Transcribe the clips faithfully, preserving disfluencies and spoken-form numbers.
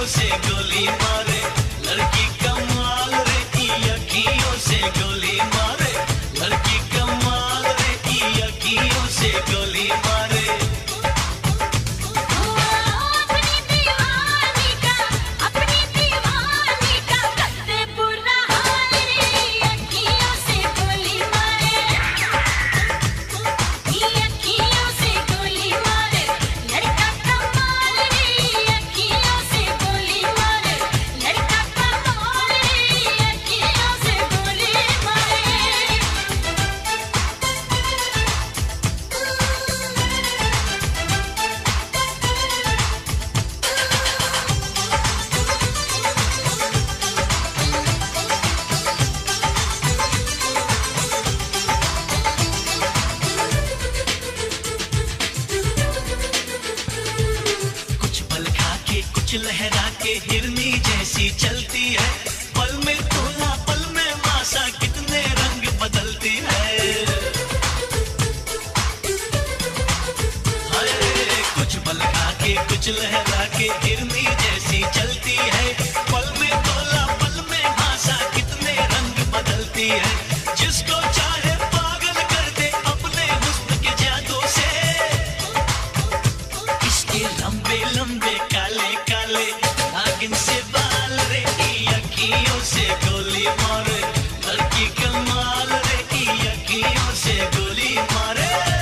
अखियों से गोली मारे, लड़की कमाल रे की अखियों से गोली मारे, लड़की कमाल रे की अखियों से गोली मारे। लहरा के हिरनी जैसी चलती है, पल में तोला पल में मासा कितने रंग बदलती है। हाय कुछ पल खा के कुछ लहरा के हिरनी जैसी चलती है, पल में तोला पल में मासा कितने रंग बदलती है। जिसको चाहे पागल कर दे अपने हुस्न के जादू से, इसके लंबे लंबे काले काले नागिन से बाल रे की अखियों से गोली मारे, लड़की कमाल रे की अखियों से गोली मारे।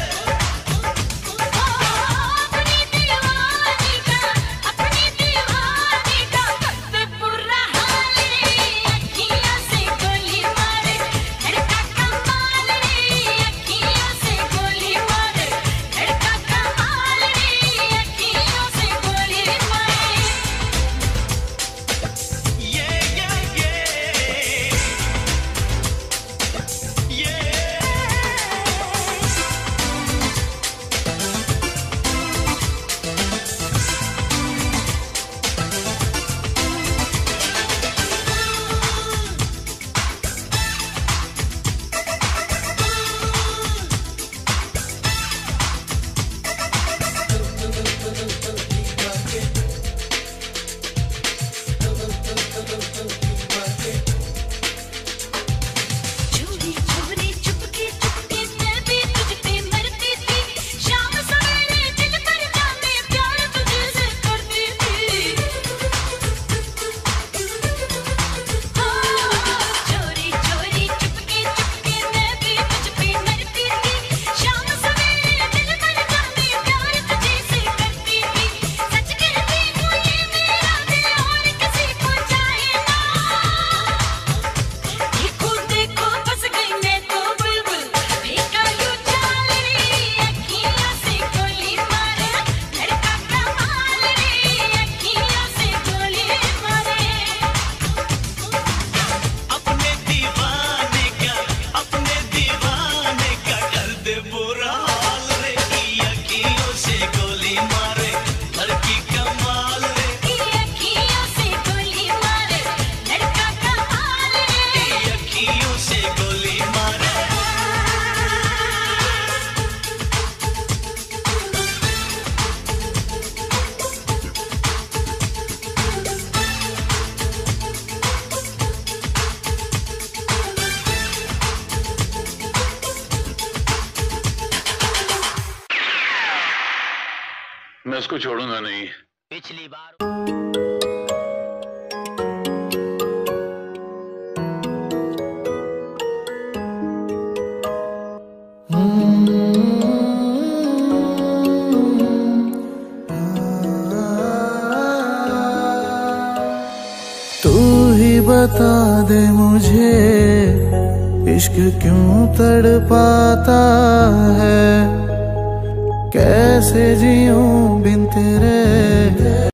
मैं उसको छोड़ूंगा नहीं। पिछली बार तू ही बता दे मुझे इश्क क्यों तड़पाता है, कैसे जीऊं बिन तेरे।